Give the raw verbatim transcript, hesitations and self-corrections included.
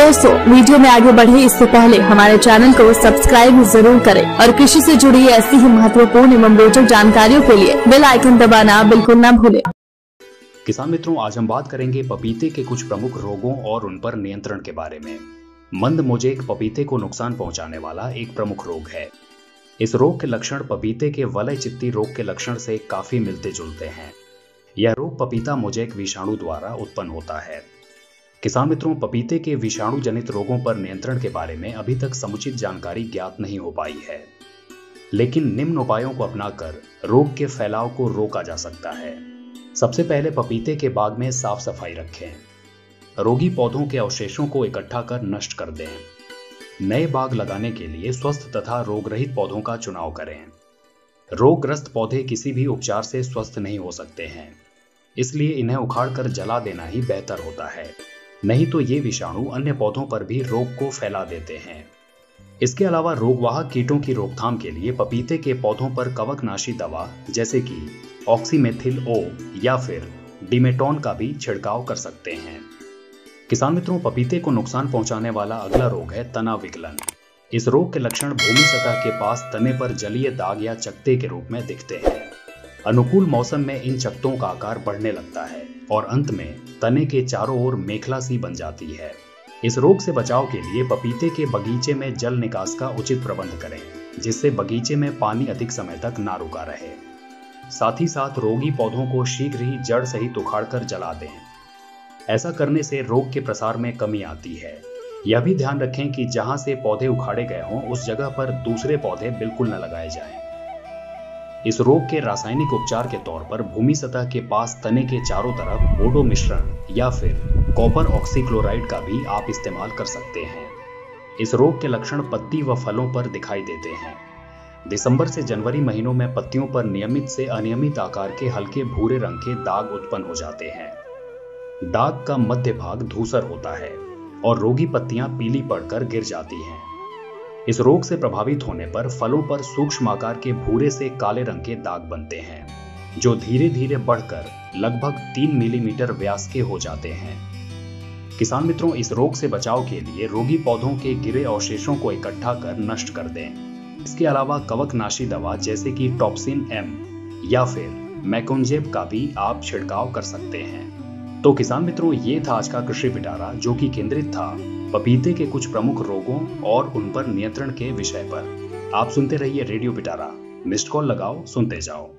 दोस्तों, वीडियो में आगे बढ़े इससे पहले हमारे चैनल को सब्सक्राइब जरूर करें और कृषि से जुड़ी ऐसी ही महत्वपूर्ण एवं रोचक जानकारियों के लिए बेल आइकन दबाना बिल्कुल न भूलें। किसान मित्रों, आज हम बात करेंगे पपीते के कुछ प्रमुख रोगों और उन पर नियंत्रण के बारे में। मंद मोजेक पपीते को नुकसान पहुंचाने वाला एक प्रमुख रोग है। इस रोग के लक्षण पपीते के वलय चित्ती रोग के लक्षण से काफी मिलते जुलते हैं। यह रोग पपीता मोजेक विषाणु द्वारा उत्पन्न होता है। किसान मित्रों, पपीते के विषाणु जनित रोगों पर नियंत्रण के बारे में अभी तक समुचित जानकारी ज्ञात नहीं हो पाई है, लेकिन निम्न उपायों को अपनाकर रोग के फैलाव को रोका जा सकता है। सबसे पहले पपीते के बाग में साफ सफाई रखें। रोगी पौधों के अवशेषों को इकट्ठा कर नष्ट कर दें। नए बाग लगाने के लिए स्वस्थ तथा रोग रहित पौधों का चुनाव करें। रोगग्रस्त पौधे किसी भी उपचार से स्वस्थ नहीं हो सकते हैं, इसलिए इन्हें उखाड़कर जला देना ही बेहतर होता है, नहीं तो ये विषाणु अन्य पौधों पर भी रोग को फैला देते हैं। इसके अलावा रोगवाहक कीटों की रोकथाम के लिए पपीते के पौधों पर कवकनाशी दवा जैसे कि ऑक्सीमेथिल ओ या फिर डिमेटॉन का भी छिड़काव कर सकते हैं। किसान मित्रों, पपीते को नुकसान पहुंचाने वाला अगला रोग है तना विकलन। इस रोग के लक्षण भूमि सतह के पास तने पर जलीय दाग या चकत्ते के रूप में दिखते हैं। अनुकूल मौसम में इन चकत्तों का आकार बढ़ने लगता है और अंत में तने के चारों ओर मेखला सी बन जाती है। इस रोग से बचाव के लिए पपीते के बगीचे में जल निकास का उचित प्रबंध करें, जिससे बगीचे में पानी अधिक समय तक ना रुका रहे। साथ ही साथ रोगी पौधों को शीघ्र ही जड़ सहित उखाड़कर जला दें। ऐसा करने से रोग के प्रसार में कमी आती है। यह भी ध्यान रखें कि जहां से पौधे उखाड़े गए हों उस जगह पर दूसरे पौधे बिल्कुल न लगाए जाएं। इस रोग के रासायनिक उपचार के तौर पर भूमि सतह के पास तने के चारों तरफ बोडो मिश्रण या फिर कॉपर ऑक्सीक्लोराइड का भी आप इस्तेमाल कर सकते हैं। इस रोग के लक्षण पत्ती व फलों पर दिखाई देते हैं। दिसंबर से जनवरी महीनों में पत्तियों पर नियमित से अनियमित आकार के हल्के भूरे रंग के दाग उत्पन्न हो जाते हैं। दाग का मध्य भाग धूसर होता है और रोगी पत्तियां पीली पड़कर गिर जाती हैं। इस रोग से प्रभावित होने पर फलों पर सूक्ष्म आकार के भूरे से काले रंग के दाग बनते हैं, जो धीरे धीरे बढ़कर लगभग तीन मिलीमीटर व्यास के हो जाते हैं। किसान मित्रों, इस रोग से बचाव के लिए रोगी पौधों के गिरे अवशेषों को इकट्ठा कर नष्ट कर दें। इसके अलावा कवकनाशी दवा जैसे कि टॉप्सिन एम या फिर मैकोंजेब का भी आप छिड़काव कर सकते हैं। तो किसान मित्रों, ये था आज का कृषि पिटारा, जो कि केंद्रित था पपीते के कुछ प्रमुख रोगों और उन पर नियंत्रण के विषय पर। आप सुनते रहिए रेडियो पिटारा। मिस्ड कॉल लगाओ, सुनते जाओ।